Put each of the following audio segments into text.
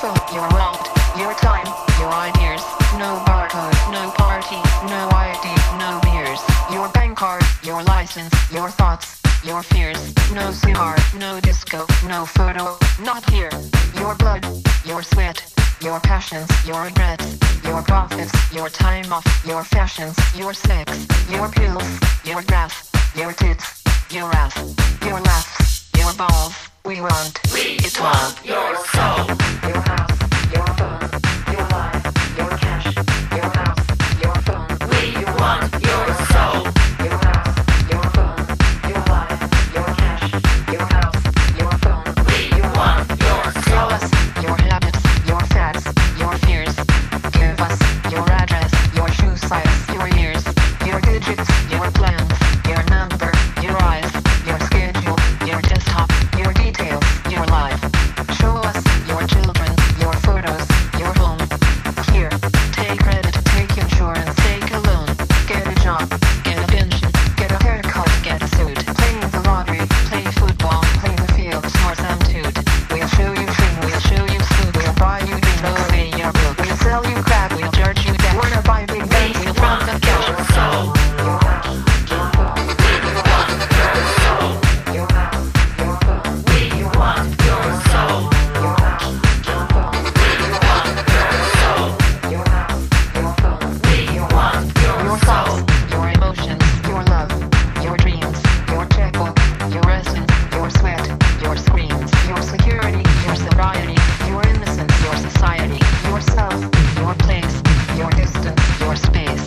phone, your wallet, your time, your ideas. No barcode, no party, no ID, no beers. Your bank card, your license, your thoughts, your fears. No cigar, no disco, no photo, not here. Your blood, your sweat, your passions, your regrets, your profits, your time off, your fashions, your sex, your pills, your grass, your tits, your ass, your laughs, your balls. We want your soul, your house, your phone, your life, your cash, your house, your phone. We want your soul, your house, your phone, your life, your cash, your house, your phone. We want your soul. Tell us your habits, your fads, your fears. Give us your address, your shoe size, your years, your digits, your plans, your number, your eyes, your schedule, your desktop, your details, your life. Show us your children, your photos, your home. Here, take credit, take insurance, take a loan. Get a job, get a pension, get a haircut, get a suit. Play the lottery, play football, play the field, snore some toot. We'll show you thing, we'll show you food, we'll buy you drink, we'll pay your book, we'll sell you crap, we'll charge you that. Wanna buy big guns, we'll front the cash. Your soul, your house, your phone. We want your soul, your house, your phone. We want your soul, your house, your phone. We want your soul, your house, your phone. We want your soul, your emotions, your love, your dreams, your checkbook, your essence, your sweat, your screams, your security, your sobriety, your innocence, your society, yourself, your place, your distance, your space.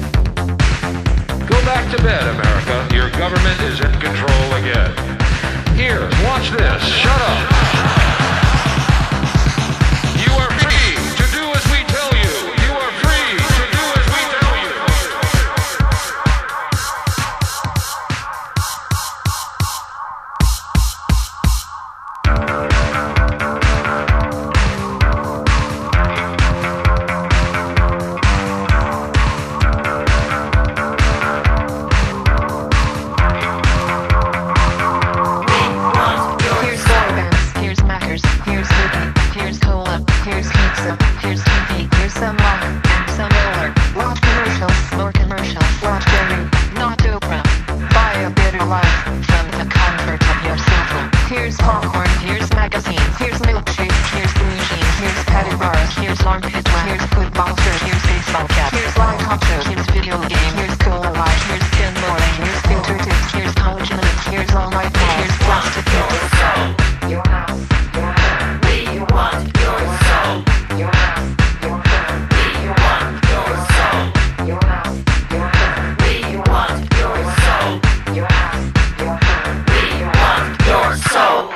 Go back to bed, America. Your government is in control again. Here, watch this. Shut up. You are free to do as we tell you. You are free to do as we tell you. Here's boy bands, here's Mackers, here's Cookie, here's Cola, here's pizza, here's TV, here's some rock, and some roller. Watch commercials, more commercials. Watch Jerry, not Oprah. Buy a better life from the comfort of your sofa. Here's popcorn, here's magazines, here's milkshakes, here's blue jeans, here's patty bars, here's armpit wax, here's football shirt, here's baseball cap, here's live talk show, here's video game, here's cola life, here's pinballing, here's fingertips, here's college minutes, here's all night ball, here's plastic pills. Your house, your phone. We want your soul. Your house, your phone. We want your soul. Your house, your phone. We want your soul. Your house, your phone. We want your soul.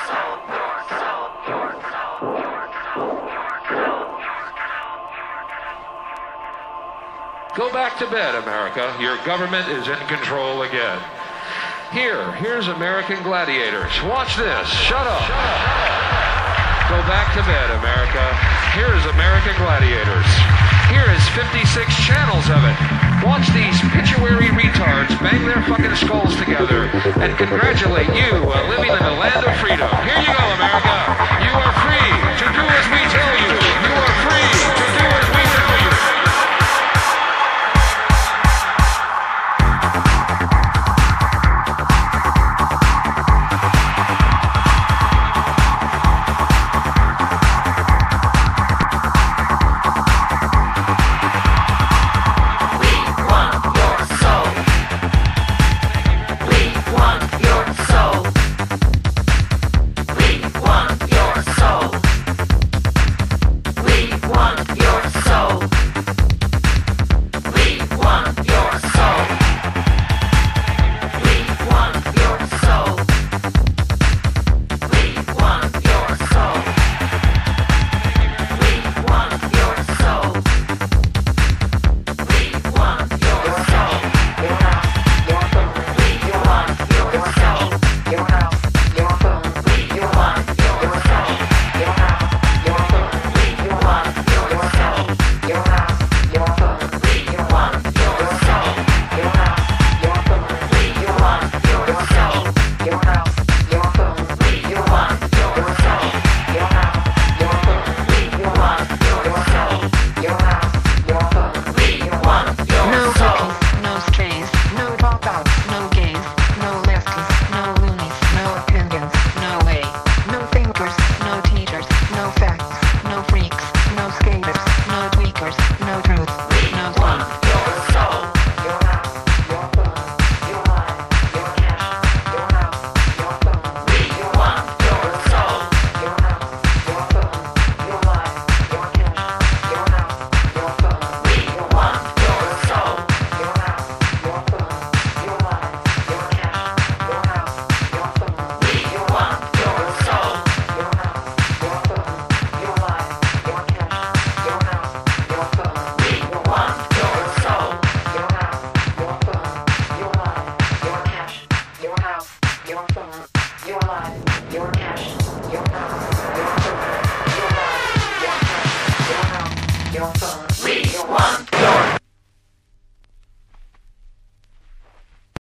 Go back to bed, America. Your government is in control again. Here's American Gladiators. Watch this. Shut up. Go back to bed, America. Here is American Gladiators. Here is 56 channels of it. Watch these pituitary retards bang their fucking skulls together and congratulate you on living in the land of freedom. Here you go, America. You are free to do as we tell you. You are free to do as we tell you. Soul. your phone. We want your